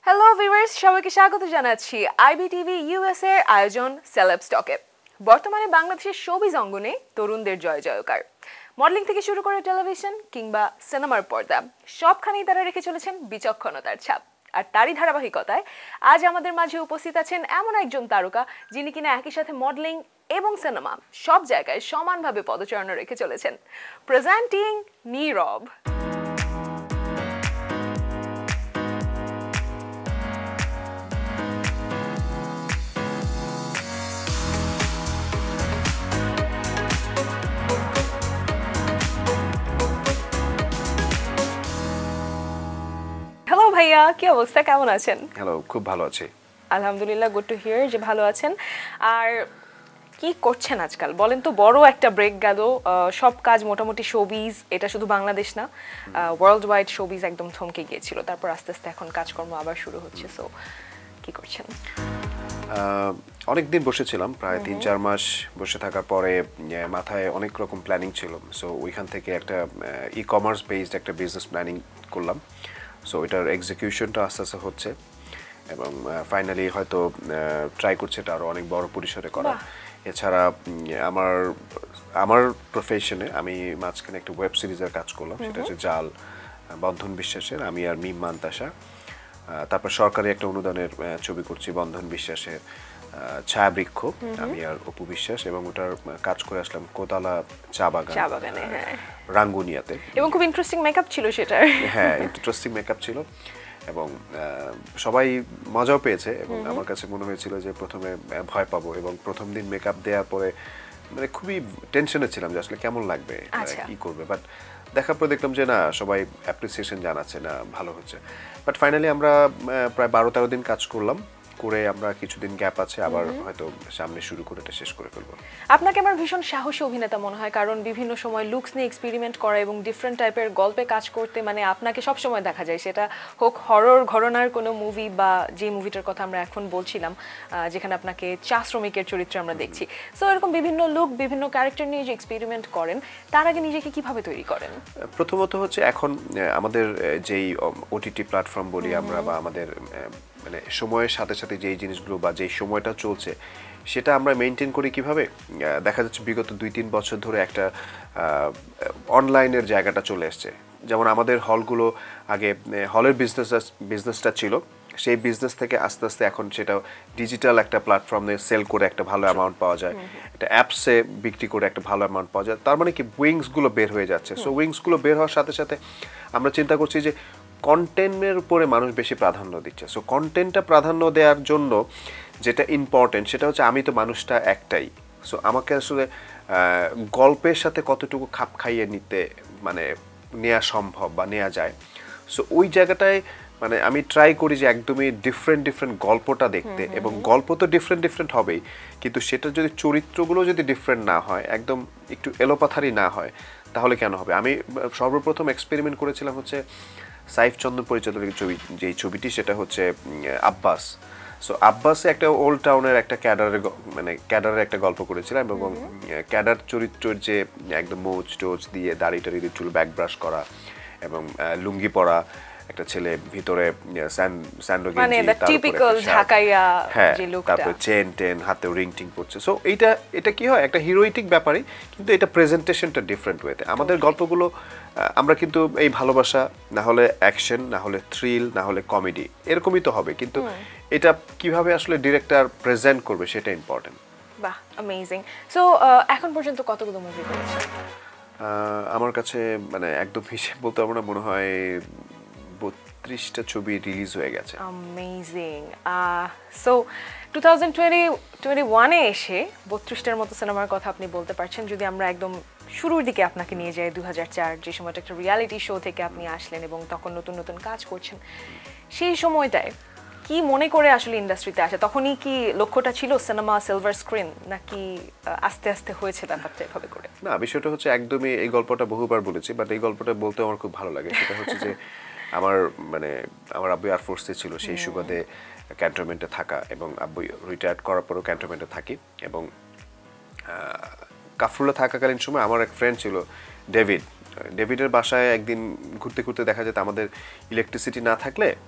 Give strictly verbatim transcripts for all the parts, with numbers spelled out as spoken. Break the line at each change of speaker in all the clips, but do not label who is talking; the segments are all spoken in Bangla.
হ্যালো ভিউয়ার্স, সবাইকে স্বাগত জানাচ্ছি আইবিটিভি ইউএসএ এর আয়োজন সেলেব স্টকে। বর্তমানে বাংলাদেশের শোবিজ অঙ্গনে তরুণদের জয় জয়কার। মডেলিং থেকে শুরু করে টেলিভিশন কিংবা সিনেমার পর্দা সবখানেই তারা রেখে চলেছেন বিচক্ষণতার ছাপ। আর তারই ধারাবাহিকতায় আজ আমাদের মাঝে উপস্থিত আছেন এমন একজন তারকা যিনি কিনা একই সাথে মডেলিং এবং সিনেমা সব জায়গায় সমানভাবে পদচারণা রেখে চলেছেন। প্রেজেন্টিং নীরব। হ্যালো ভাইয়া, কি অবস্থা, কেমন আছেন?
হ্যালো, খুব ভালো আছি।
আলহামদুলিল্লাহ, গুড টু হিয়ার যে ভালো আছেন। আর কি করছেন আজকাল বলেন তো? বড় একটা ব্রেক গেল, সব কাজ মোটামুটি শোবিজ, এটা শুধু বাংলাদেশ না, ওয়ার্ল্ড ওয়াইড শোবিজ একদম থমকে গিয়েছিল, তারপর আস্তে আস্তে এখন কাজকর্ম আবার শুরু হচ্ছে। সো কি করছেন?
অনেক দিন বসেছিলাম, প্রায় তিন চার মাস বসে থাকার পরে মাথায় অনেক রকম প্ল্যানিং ছিল। সো ওইখান থেকে একটা ই কমার্স বেসড একটা বিজনেস প্ল্যানিং করলাম। সো এটার এক্সিকিউশনটা আস্তে আস্তে হচ্ছে এবং ফাইনালি হয়তো ট্রাই করছে এটা আরও অনেক বড় পরিসরে করা। এছাড়া আমার আমার প্রফেশনে আমি মাঝখানে একটা ওয়েব সিরিজের কাজ করলাম, সেটা হচ্ছে জাল, বন্ধন বিশ্বাসের, আমি আর মিম মান্তাসা। তারপর সরকারি একটা অনুদানের ছবি করছি বন্ধন বিশ্বাসের, ছায়াবৃক্ষ, আমি আর অপু বিশ্বাস, এবং ওটার কাজ করে আসলাম কোতালা চা বাগান রাঙ্গুনিয়াতে।
এবং খুব ইন্টারেস্টিং মেকআপ ছিল সেটার।
হ্যাঁ, ইন্টারেস্টিং মেকআপ ছিল এবং সবাই মজাও পেয়েছে এবং আমার কাছে মনে হয়েছিল যে প্রথমে ভয় পাবো এবং প্রথম দিন মেকআপ দেওয়ার পরে মানে খুবই টেনশনে ছিলাম যে আসলে কেমন লাগবে, কি করবে। বাট দেখার পর দেখলাম যে না, সবাই অ্যাপ্রিসিয়েশন জানাচ্ছে, না ভালো হচ্ছে। বাট ফাইনালি আমরা প্রায় বারো তেরো দিন কাজ করলাম, করে আমরা কিছুদিন গ্যাপ আছে, আবার হয়তো সামনে শুরু করে এটা শেষ করে ফেলবো।
আপনাকে আমার ভীষণ সাহসী অভিনেতা মনে হয়, কারণ বিভিন্ন সময় লুকস নিয়ে এক্সপেরিমেন্ট করা এবং ডিফারেন্ট টাইপের গল্পে কাজ করতে, মানে আপনাকে সব সময় দেখা যায়, সেটা হোক হরর ঘরানার কোনো মুভি বা যে মুভিটার কথা আমরা এখন বলছিলাম যেখানে আপনাকে চা শ্রমিকের চরিত্রে আমরা দেখছি। সো এরকম বিভিন্ন লুক, বিভিন্ন ক্যারেক্টার নিয়ে যে এক্সপেরিমেন্ট করেন, তার আগে নিজেকে কিভাবে তৈরি করেন?
প্রথমত হচ্ছে এখন আমাদের যেই ওটিটি প্ল্যাটফর্ম বলি আমরা, বা আমাদের মানে সময়ের সাথে সাথে যেই জিনিসগুলো বা যেই সময়টা চলছে সেটা আমরা মেনটেন করি কিভাবে। দেখা যাচ্ছে বিগত দুই তিন বছর ধরে একটা অনলাইনের জায়গাটা চলে এসছে। যেমন আমাদের হলগুলো আগে হলের বিজনেস বিজনেসটা ছিল, সেই বিজনেস থেকে আস্তে আস্তে এখন সেটা ডিজিটাল একটা প্ল্যাটফর্মে সেল করে একটা ভালো অ্যামাউন্ট পাওয়া যায়, একটা অ্যাপসে বিক্রি করে একটা ভালো অ্যামাউন্ট পাওয়া যায়। তার মানে কি উইংসগুলো বের হয়ে যাচ্ছে। সো উইংসগুলো বের হওয়ার সাথে সাথে আমরা চিন্তা করছি যে কন্টেন্টের উপরে মানুষ বেশি প্রাধান্য দিচ্ছে। সো কন্টেন্টটা প্রাধান্য দেওয়ার জন্য যেটা ইম্পর্টেন্ট সেটা হচ্ছে আমি তো মানুষটা একটাই। সো আমাকে আসলে গল্পের সাথে কতটুকু খাপ খাইয়ে নিতে মানে নেওয়া সম্ভব বা নেওয়া যায়। সো ওই জায়গাটায় মানে আমি ট্রাই করি যে একদমই ডিফারেন্ট ডিফারেন্ট গল্পটা দেখতে, এবং গল্প তো ডিফারেন্ট ডিফারেন্ট হবেই, কিন্তু সেটা যদি চরিত্রগুলো যদি ডিফারেন্ট না হয়, একদম একটু এলোপাথারি না হয়, তাহলে কেন হবে। আমি সর্বপ্রথম এক্সপেরিমেন্ট করেছিলাম হচ্ছে সাইফ চন্দন পরিচালিত ছবি, যেই ছবিটি সেটা হচ্ছে আব্বাস। সো আব্বাসে একটা ওল্ড টাউনের একটা ক্যাডারের মানে ক্যাডারের একটা গল্প করেছিলাম, এবং ক্যাডার চরিত্রের যে একদম মোচ টোচ দিয়ে দাড়ি টাড়ি দিয়ে চুল ব্যাক ব্রাশ করা এবং লুঙ্গি পরা একটা ছেলে, ভিতরে স্যান্ডো গেঞ্জি, তারপরে চেন টেন, হাতে রিং টিং পড়ছে। সো এইটা এটা কি হয়, একটা হিরোইটিক ব্যাপারই, কিন্তু এটা প্রেজেন্টেশনটা ডিফারেন্ট ওয়েতে। আমাদের গল্পগুলো আমরা কিন্তু এই ভালোবাসা, না হলে অ্যাকশন, না হলে থ্রিল, না হলে কমেডি, এরকমই তো হবে, কিন্তু এটা কিভাবে আসলে ডিরেক্টর প্রেজেন্ট করবে সেটা ইম্পর্টেন্ট।
বাহ, অ্যামেজিং। সো এখন পর্যন্ত কতগুলো মুভি করেছেন?
আমার কাছে মানে একদম হিসেব বলতে পারবো না, মনে হয় বত্রিশটা ছবি রিলিজ হয়ে গেছে।
Amazing. So two thousand twenty twenty ওয়ানে এসে বত্রিশটার মতো সিনেমার কথা আপনি বলতে পারছেন। যদি আমরা একদম শুরুর দিকে আপনাকে নিয়ে যাই, দু হাজার চার, যে সময়টা একটা রিয়ালিটি শো থেকে আপনি আসলেন এবং তখন নতুন নতুন কাজ করছেন, সেই সময়টায় কি মনে করে আসলে ইন্ডাস্ট্রিতে আসে? তখনই কি লক্ষ্যটা ছিল সিনেমা সিলভার স্ক্রিন, নাকি আস্তে আস্তে হয়েছে ব্যাপারটা এভাবে করে?
না, বিষয়টা হচ্ছে একদমই, এই গল্পটা বহুবার বলেছি, বাট এই গল্পটা বলতে আমার খুব ভালো লাগে। সেটা হচ্ছে যে আমার মানে আমার আব্বু এয়ারফোর্সে ছিল, সেই সুবাদে ক্যান্টনমেন্টে থাকা, এবং আব্বু রিটায়ার্ড করার পরেও ক্যান্টনমেন্টে থাকি। এবং কাফরুলে থাকাকালীন সময় আমার এক ফ্রেন্ড ছিল ডেভিড। ডেভিডের বাসায় একদিন ঘুরতে ঘুরতে দেখা যেত আমাদের ইলেকট্রিসিটি না থাকলে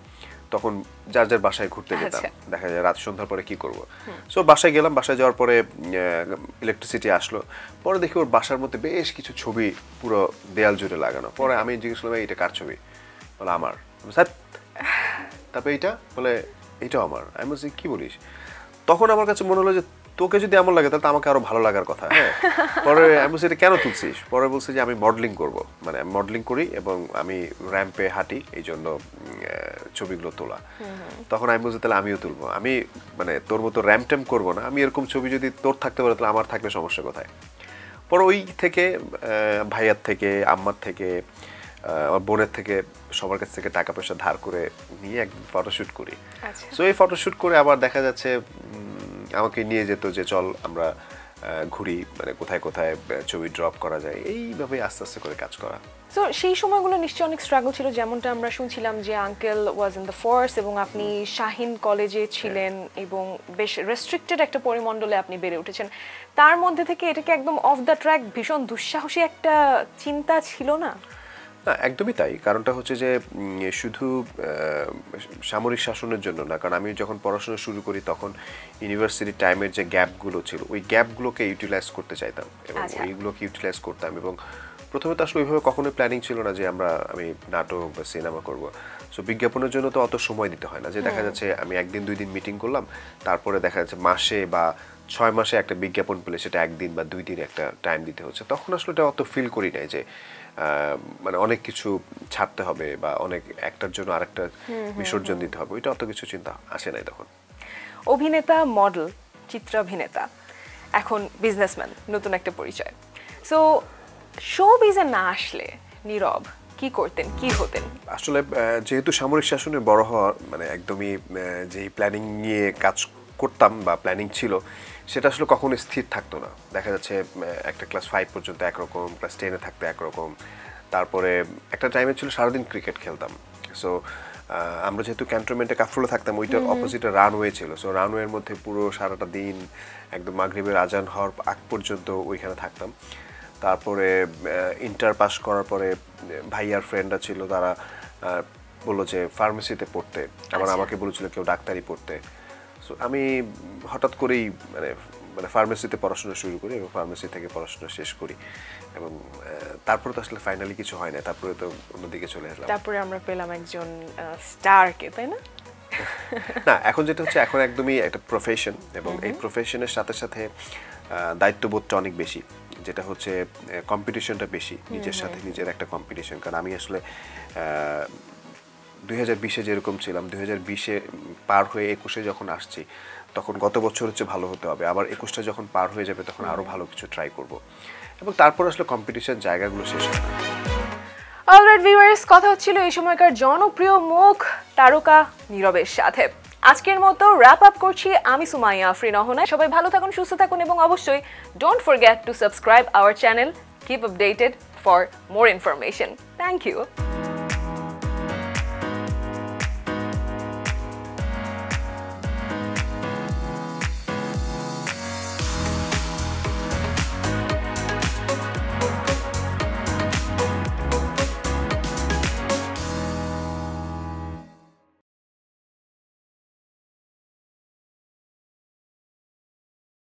তখন যার যার বাসায় ঘুরতে যেতাম, দেখা যায় রাত সন্ধ্যার পরে কি করব। সো বাসায় গেলাম, বাসায় যাওয়ার পরে ইলেকট্রিসিটি আসলো, পরে দেখি ওর বাসার মধ্যে বেশ কিছু ছবি পুরো দেয়াল জুড়ে লাগানো। পরে আমি জিজ্ঞেস করলাম এটা কার ছবি, বলে আমার। স্যার তারপরে এইটা, বলে এইটাও আমার। আমি বলছি কি বলিস? তখন আমার কাছে মনে হলো যে তোকে যদি এমন লাগে তাহলে আমাকে আরো ভালো লাগার কথা। হ্যাঁ, পরে আমি বলছি এটা কেন তুলছিস? পরে বলছি যে আমি মডেলিং করব, মানে মডেলিং করি এবং আমি র্যাম্পে হাঁটি, এই জন্য ছবিগুলো তোলা। তখন আমি বলছি তাহলে আমিও তুলবো, আমি মানে তোর মতো র্যাম্প ট্যাম্প করবো না, আমি এরকম ছবি যদি তোর থাকতে পারে তাহলে আমার থাকলে সমস্যা কোথায়? পরে ওই থেকে ভাইয়ার থেকে, আম্মার থেকে, আমার বোনের থেকে, সবার কাছ থেকে টাকা পয়সা ধার করে নিয়ে একদিন ফটোশ্যুট করি। সো এই ফটোশ্যুট করে আবার দেখা যাচ্ছে আমাকে নিয়ে যেত যে চল আমরা ঘুরি, মানে কোথায় কোথায় ছবি ড্রপ করা যায়, এইভাবে আস্তে আস্তে করে কাজ করা।
সো সেই সময়গুলো নিশ্চয়ই অনেক স্ট্রাগল ছিল, যেমনটা আমরা শুনছিলাম যে uncle was in the force এবং আপনি শাহিন কলেজে ছিলেন এবং বেশ রেস্ট্রিক্টেড একটা পরিমণ্ডলে আপনি বেড়ে উঠেছেন। তার মধ্যে থেকে এটাকে একদম অফ দ্য ট্র্যাক ভীষণ দুঃসাহসী একটা চিন্তা ছিল না?
না, একদমই তাই। কারণটা হচ্ছে যে শুধু সামরিক শাসনের জন্য না, কারণ আমি যখন পড়াশোনা শুরু করি তখন ইউনিভার্সিটি টাইমের যে গ্যাপগুলো ছিল ওই গ্যাপগুলোকে ইউটিলাইজ করতে চাইতাম এবং ওইগুলোকে ইউটিলাইজ করতাম। এবং প্রথমে তো আসলে ওইভাবে কখনোই প্ল্যানিং ছিল না যে আমরা আমি নাটক বা সিনেমা করব। সো বিজ্ঞাপনের জন্য তো অত সময় দিতে হয় না, যে দেখা যাচ্ছে আমি একদিন দুই দিন মিটিং করলাম, তারপরে দেখা যাচ্ছে মাসে বা ছয় মাসে একটা বিজ্ঞাপন পেলে সেটা একদিন বা দুই দিন একটা টাইম দিতে হচ্ছে। তখন আসলে এটা অত ফিল করি নাই যে মানে অনেক কিছু ছাড়তে হবে বা অনেক একটার জন্য আরেকটা বিসর্জন দিতে হবে, ওইটা অত কিছু চিন্তা আসে নাই তখন।
অভিনেতা, মডেল, চিত্রাভিনেতা, এখন বিজনেসম্যান, নতুন একটা পরিচয়। সো শোবিজে না আসলে নীরব কি করতেন, কি হতেন?
আসলে যেহেতু সামরিক শাসনে বড় হওয়া, মানে একদমই যেই প্ল্যানিং নিয়ে কাজ করতাম বা প্ল্যানিং ছিল সেটা আসলে কখনো স্থির থাকতো না। দেখা যাচ্ছে একটা ক্লাস ফাইভ পর্যন্ত একরকম, ক্লাস টেনে থাকতে একরকম, তারপরে একটা টাইমে ছিল সারাদিন ক্রিকেট খেলতাম। সো আমরা যেহেতু ক্যান্টনমেন্টে কাফরুলে থাকতাম, ওইটার অপোজিটে রানওয়ে ছিল। সো রানওয়ের মধ্যে পুরো সারাটা দিন একদম মাগরিবের আজান হওয়ার আগ পর্যন্ত ওইখানে থাকতাম। তারপরে ইন্টার পাস করার পরে ভাইয়ার ফ্রেন্ডরা ছিল, তারা বললো যে ফার্মেসিতে পড়তে, আবার আমাকে বলেছিল কেউ ডাক্তারি পড়তে। সো আমি হঠাৎ করেই মানে মানে ফার্মেসিতে পড়াশোনা শুরু করি এবং ফার্মেসি থেকে পড়াশোনা শেষ করি এবং তারপরে তো আসলে ফাইনালি কিছু হয় না, তারপরে তো অন্যদিকে চলে আসলাম।
তারপরে আমরা পেলাম একজন স্টারকে, তাই না?
না, এখন যেটা হচ্ছে এখন একদমই একটা প্রফেশন এবং এই প্রফেশনের সাথে সাথে দায়িত্ববোধটা অনেক বেশি, যেটা হচ্ছে কম্পিটিশনটা বেশি, নিজের সাথে নিজের একটা কম্পিটিশন। কারণ আমি আসলে দুই হাজার বিশে যেরকম ছিলাম, দুই হাজার বিশে পার হয়ে একুশে যখন আসছি তখন গত বছর হচ্ছে ভালো হতে হবে, আবার একুশটা যখন পার হয়ে যাবে তখন আরো ভালো কিছু ট্রাই করব এবং তারপর আসলে কম্পিটিশন জায়গাগুলো শেষ হবে।
অলরাইট ভিউয়ার্স, কথা হচ্ছিল এই সময়কার জনপ্রিয় মুখ তারকা নীরবের সাথে। আজকের মতো র্যাপ আপ করছি আমি সুমাইয়া আফরিন অহনা। সবাই ভালো থাকুন, সুস্থ থাকুন এবং অবশ্যই don't forget to subscribe our channel. Keep updated for more information. Thank you.